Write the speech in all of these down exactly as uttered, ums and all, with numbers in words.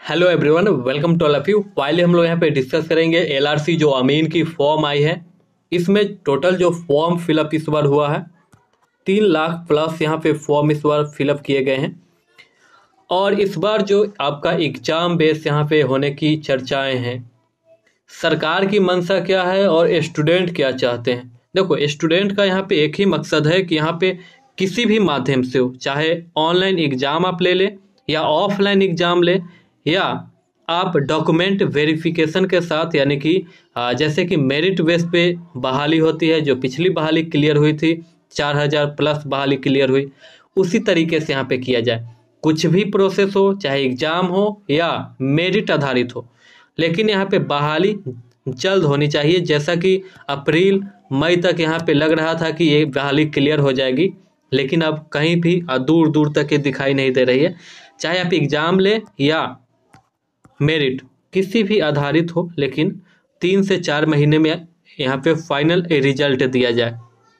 Hello everyone, welcome to all of you. पहले हम लोग यहाँ पे डिस्कस करेंगे एलआरसी जो अमीन की फॉर्म आई है। इसमें टोटल जो फॉर्म फिलअप इस बार हुआ है तीन लाख प्लस यहाँ पे फॉर्म इस बार फिलअप किए गए हैं। और इस बार जो आपका एग्जाम बेस यहाँ पे होने की चर्चाएं हैं, सरकार की मंशा क्या है और स्टूडेंट क्या चाहते हैं। देखो, स्टूडेंट का यहाँ पे एक ही मकसद है कि यहाँ पे किसी भी माध्यम से हो, चाहे ऑनलाइन एग्जाम आप ले ले या ऑफलाइन एग्जाम ले, या आप डॉक्यूमेंट वेरिफिकेशन के साथ, यानी कि जैसे कि मेरिट बेस पे बहाली होती है, जो पिछली बहाली क्लियर हुई थी चार हज़ार प्लस बहाली क्लियर हुई, उसी तरीके से यहाँ पे किया जाए। कुछ भी प्रोसेस हो, चाहे एग्जाम हो या मेरिट आधारित हो, लेकिन यहाँ पे बहाली जल्द होनी चाहिए। जैसा कि अप्रैल मई तक यहाँ पे लग रहा था कि ये बहाली क्लियर हो जाएगी, लेकिन अब कहीं भी दूर दूर तक ये दिखाई नहीं दे रही है। चाहे आप एग्जाम ले या मेरिट किसी भी आधारित हो, लेकिन तीन से चार महीने में यहाँ पे फाइनल रिजल्ट दिया जाए।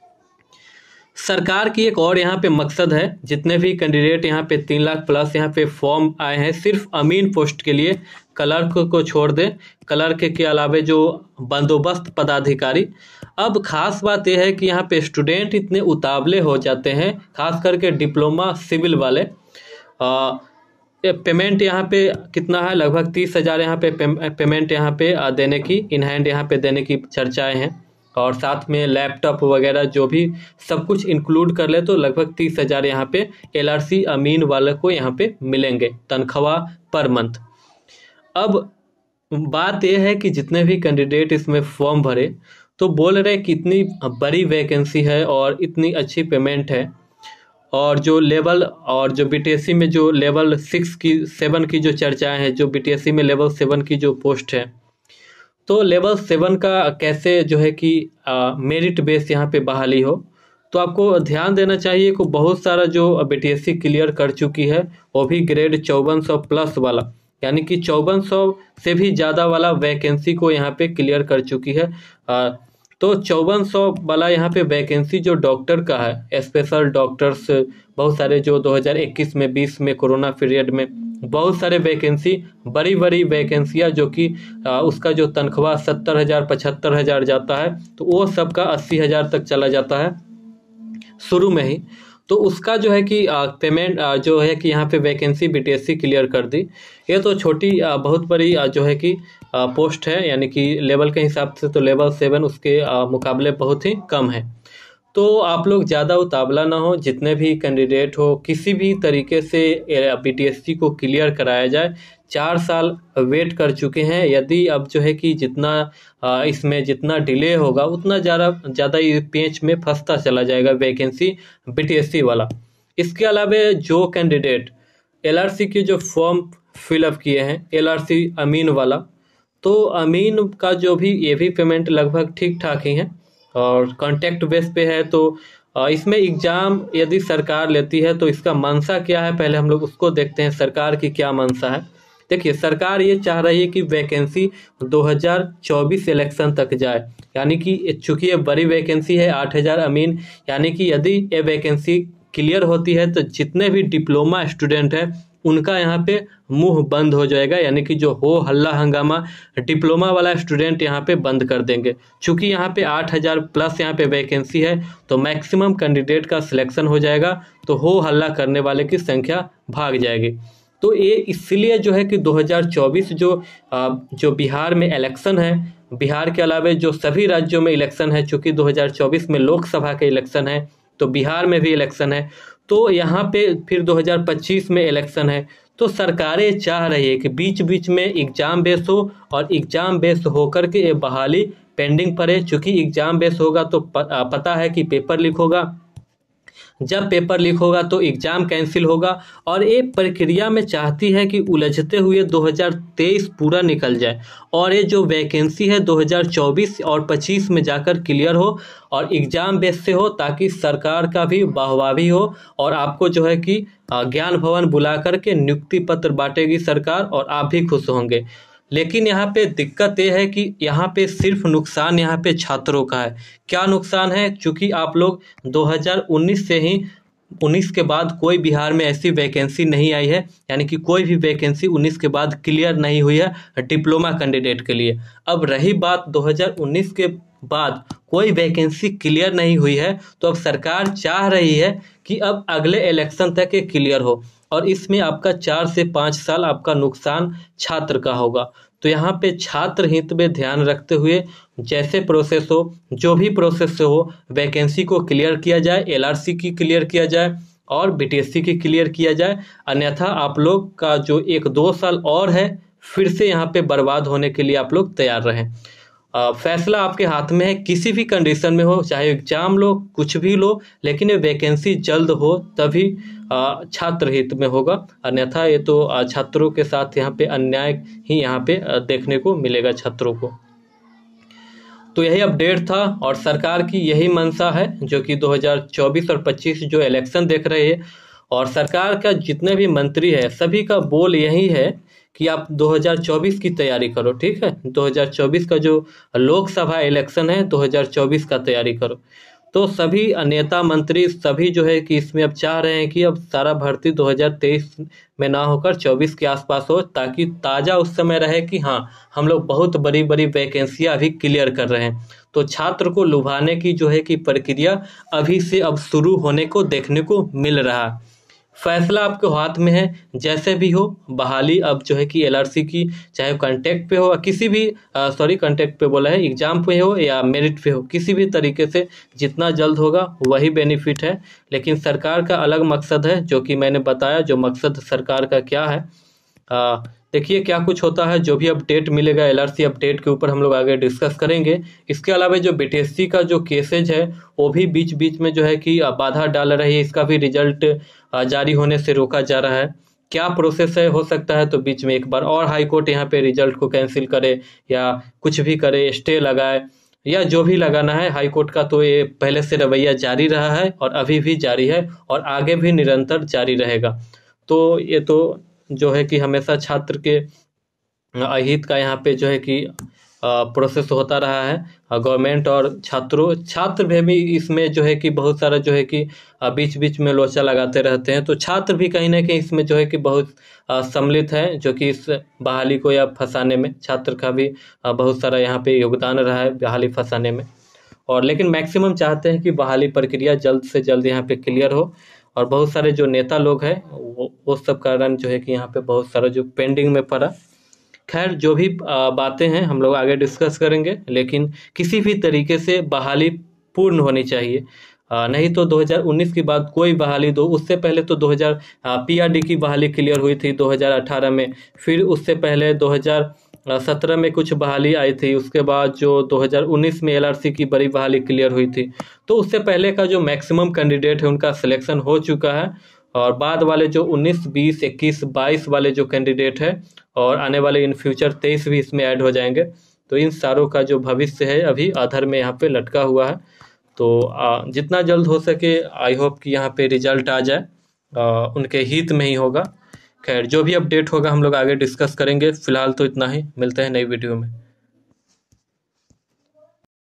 सरकार की एक और यहाँ पे मकसद है, जितने भी कैंडिडेट यहाँ पे तीन लाख प्लस यहाँ पे फॉर्म आए हैं सिर्फ अमीन पोस्ट के लिए, क्लर्क को छोड़ दे, क्लर्क के अलावे जो बंदोबस्त पदाधिकारी। अब खास बात यह है कि यहाँ पे स्टूडेंट इतने उतावले हो जाते हैं, खास करके डिप्लोमा सिविल वाले। आ, पेमेंट यहाँ पे कितना है, लगभग तीस हज़ार यहाँ पे पेमेंट यहाँ पे देने की, इन हैंड यहाँ पे देने की चर्चाएं हैं। और साथ में लैपटॉप वगैरह जो भी सब कुछ इंक्लूड कर ले तो लगभग तीस हज़ार यहाँ पे एलआरसी अमीन वाले को यहाँ पे मिलेंगे तनख्वाह पर मंथ। अब बात यह है कि जितने भी कैंडिडेट इसमें फॉर्म भरे तो बोल रहे कि इतनी बड़ी वैकेंसी है और इतनी अच्छी पेमेंट है, और जो लेवल और जो बीटीएससी में जो लेवल सिक्स की सेवन की जो चर्चाएं हैं, जो बीटीएससी में लेवल सेवन की जो पोस्ट है, तो लेवल सेवन का कैसे जो है कि मेरिट बेस यहाँ पे बहाली हो, तो आपको ध्यान देना चाहिए कि बहुत सारा जो बीटीएससी क्लियर कर चुकी है वो भी ग्रेड चौवन सौ प्लस वाला, यानी कि चौवन सौ से भी ज़्यादा वाला वैकेंसी को यहाँ पे क्लियर कर चुकी है। आ, तो चौवन सौ वाला यहाँ पे वैकेंसी जो डॉक्टर का है, स्पेशल डॉक्टर्स बहुत सारे जो दो हज़ार इक्कीस में बीस में कोरोना पीरियड में बहुत सारे वैकेंसी, बड़ी बड़ी वैकेंसियाँ जो कि उसका जो तनख्वाह सत्तर हज़ार पचहत्तर हज़ार जाता है, तो वो सबका अस्सी हज़ार तक चला जाता है शुरू में ही। तो उसका जो है कि पेमेंट जो है कि यहाँ पे वैकेंसी बीटीएससी क्लियर कर दी। ये तो छोटी बहुत बड़ी जो है कि पोस्ट है, यानी कि लेवल के हिसाब से तो लेवल सेवन उसके मुकाबले बहुत ही कम है। तो आप लोग ज़्यादा उतावला ना हो, जितने भी कैंडिडेट हो किसी भी तरीके से बीटीएससी को क्लियर कराया जाए। चार साल वेट कर चुके हैं, यदि अब जो है कि जितना इसमें जितना डिले होगा उतना ज़्यादा ज़्यादा ये पेंच में फंसता चला जाएगा वैकेंसी बीटीएससी वाला। इसके अलावा जो कैंडिडेट एलआरसी के जो फॉर्म फिलअप किए हैं एलआरसी अमीन वाला, तो अमीन का जो भी ये भी पेमेंट लगभग ठीक ठाक ही है और कॉन्टैक्ट बेस पे है। तो इसमें एग्ज़ाम यदि सरकार लेती है तो इसका मंशा क्या है, पहले हम लोग उसको देखते हैं। सरकार की क्या मंशा है, देखिए सरकार ये चाह रही है कि वैकेंसी दो हज़ार चौबीस इलेक्शन तक जाए, यानी कि चूंकि ये बड़ी वैकेंसी है आठ हज़ार अमीन, यानी कि यदि ये वैकेंसी क्लियर होती है तो जितने भी डिप्लोमा स्टूडेंट हैं उनका यहाँ पे मुंह बंद हो जाएगा, यानी कि जो हो हल्ला हंगामा डिप्लोमा वाला स्टूडेंट यहाँ पे बंद कर देंगे। चूँकि यहाँ पे आठ हज़ार प्लस यहाँ पे वैकेंसी है तो मैक्सिमम कैंडिडेट का सिलेक्शन हो जाएगा, तो हो हल्ला करने वाले की संख्या भाग जाएगी। तो ये इसलिए जो है कि दो हज़ार चौबीस जो जो बिहार में इलेक्शन है, बिहार के अलावा जो सभी राज्यों में इलेक्शन है, चूँकि दो हज़ार चौबीस में लोकसभा के इलेक्शन है तो बिहार में भी इलेक्शन है, तो यहाँ पे फिर दो हज़ार पच्चीस में इलेक्शन है। तो सरकारें चाह रही है कि बीच बीच में एग्ज़ाम बेस हो और एग्ज़ाम बेस होकर के ये बहाली पेंडिंग पड़े। चूँकि एग्ज़ाम बेस होगा तो पता है कि पेपर लीक होगा, जब पेपर लीक होगा तो एग्ज़ाम कैंसिल होगा, और ये प्रक्रिया में चाहती है कि उलझते हुए दो हज़ार तेईस पूरा निकल जाए और ये जो वैकेंसी है दो हज़ार चौबीस और पच्चीस में जाकर क्लियर हो और एग्ज़ाम बेस से हो, ताकि सरकार का भी वाहवाही हो और आपको जो है कि ज्ञान भवन बुला करके नियुक्ति पत्र बांटेगी सरकार और आप भी खुश होंगे। लेकिन यहाँ पे दिक्कत ये है कि यहाँ पे सिर्फ नुकसान यहाँ पे छात्रों का है। क्या नुकसान है, चूँकि आप लोग दो हज़ार उन्नीस से ही उन्नीस के बाद कोई बिहार में ऐसी वैकेंसी नहीं आई है, यानी कि कोई भी वैकेंसी उन्नीस के बाद क्लियर नहीं हुई है डिप्लोमा कैंडिडेट के लिए। अब रही बात दो हज़ार उन्नीस के बाद कोई वैकेंसी क्लियर नहीं हुई है, तो अब सरकार चाह रही है कि अब अगले इलेक्शन तक ये क्लियर हो, और इसमें आपका चार से पाँच साल आपका नुकसान छात्र का होगा। तो यहाँ पे छात्र हित में ध्यान रखते हुए जैसे प्रोसेस हो, जो भी प्रोसेस हो, वैकेंसी को क्लियर किया जाए, एलआरसी की क्लियर किया जाए और बीटीएससी की क्लियर किया जाए। अन्यथा आप लोग का जो एक दो साल और है फिर से यहाँ पे बर्बाद होने के लिए आप लोग तैयार रहें। आ, फैसला आपके हाथ में है, किसी भी कंडीशन में हो, चाहे एग्जाम लो, कुछ भी लो, लेकिन ये वैकेंसी जल्द हो तभी आ, छात्र हित में होगा। अन्यथा ये तो आ, छात्रों के साथ यहाँ पे अन्याय ही यहाँ पे आ, देखने को मिलेगा छात्रों को। तो यही अपडेट था और सरकार की यही मंशा है, जो कि दो हज़ार चौबीस और पच्चीस जो इलेक्शन देख रहे हैं, और सरकार का जितने भी मंत्री है सभी का बोल यही है कि आप दो हज़ार चौबीस की तैयारी करो। ठीक है, दो हज़ार चौबीस का जो लोकसभा इलेक्शन है दो हज़ार चौबीस का तैयारी करो। तो सभी नेता मंत्री सभी जो है कि इसमें अब चाह रहे हैं कि अब सारा भर्ती दो हज़ार तेईस में ना होकर चौबीस के आसपास हो, ताकि ताज़ा उस समय रहे कि हाँ हम लोग बहुत बड़ी बड़ी वैकेंसियाँ अभी क्लियर कर रहे हैं। तो छात्र को लुभाने की जो है कि प्रक्रिया अभी से अब शुरू होने को देखने को मिल रहा है। फैसला आपके हाथ में है, जैसे भी हो बहाली अब जो है कि एलआरसी की, चाहे कांटेक्ट पे हो, किसी भी सॉरी कांटेक्ट पे बोला है, एग्जाम पे हो या मेरिट पे हो, किसी भी तरीके से जितना जल्द होगा वही बेनिफिट है। लेकिन सरकार का अलग मकसद है, जो कि मैंने बताया जो मकसद सरकार का क्या है। आ, देखिए क्या कुछ होता है, जो भी अपडेट मिलेगा एलआरसी अपडेट के ऊपर हम लोग आगे डिस्कस करेंगे। इसके अलावा जो बीटीएससी का जो केसेज है वो भी बीच बीच में जो है कि बाधा डाल रही है, इसका भी रिजल्ट जारी होने से रोका जा रहा है। क्या प्रोसेस है, हो सकता है तो बीच में एक बार और हाई कोर्ट यहाँ पे रिजल्ट को कैंसिल करे या कुछ भी करे, स्टे लगाए या जो भी लगाना है। हाई कोर्ट का तो ये पहले से रवैया जारी रहा है और अभी भी जारी है और आगे भी निरंतर जारी रहेगा। तो ये तो जो है कि हमेशा छात्र के अहित का यहाँ पे जो है कि प्रोसेस होता रहा है। गवर्नमेंट और छात्रों छात्र भी, भी इसमें जो है कि बहुत सारा जो है कि बीच बीच में लोचा लगाते रहते हैं। तो छात्र भी कहीं ना कहीं इसमें जो है कि बहुत सम्मिलित है, जो कि इस बहाली को या फंसाने में छात्र का भी बहुत सारा यहाँ पे योगदान रहा है बहाली फंसाने में। और लेकिन मैक्सिमम चाहते हैं कि बहाली प्रक्रिया जल्द से जल्द यहाँ पे क्लियर हो, और बहुत सारे जो नेता लोग हैं वो वो सब कारण जो है कि यहाँ पे बहुत सारा जो पेंडिंग में पड़ा। खैर जो भी बातें हैं हम लोग आगे डिस्कस करेंगे, लेकिन किसी भी तरीके से बहाली पूर्ण होनी चाहिए, नहीं तो दो हज़ार उन्नीस की बाद कोई बहाली दो। उससे पहले तो दो हज़ार पीआरडी की बहाली क्लियर हुई थी दो हज़ार अठारह में, फिर उससे पहले दो हज़ार सत्रह में कुछ बहाली आई थी, उसके बाद जो दो हज़ार उन्नीस में एलआरसी की बड़ी बहाली क्लियर हुई थी। तो उससे पहले का जो मैक्सिमम कैंडिडेट है उनका सिलेक्शन हो चुका है, और बाद वाले जो उन्नीस, बीस, इक्कीस, बाईस वाले जो कैंडिडेट है और आने वाले इन फ्यूचर तेईस भी इसमें ऐड हो जाएंगे। तो इन सारों का जो भविष्य है अभी अधर में यहाँ पे लटका हुआ है। तो आ, जितना जल्द हो सके आई होप कि यहाँ पे रिजल्ट आ जाए, आ, उनके हित में ही होगा। खैर जो भी अपडेट होगा हम लोग आगे डिस्कस करेंगे। फिलहाल तो इतना ही, मिलते हैं नई वीडियो में।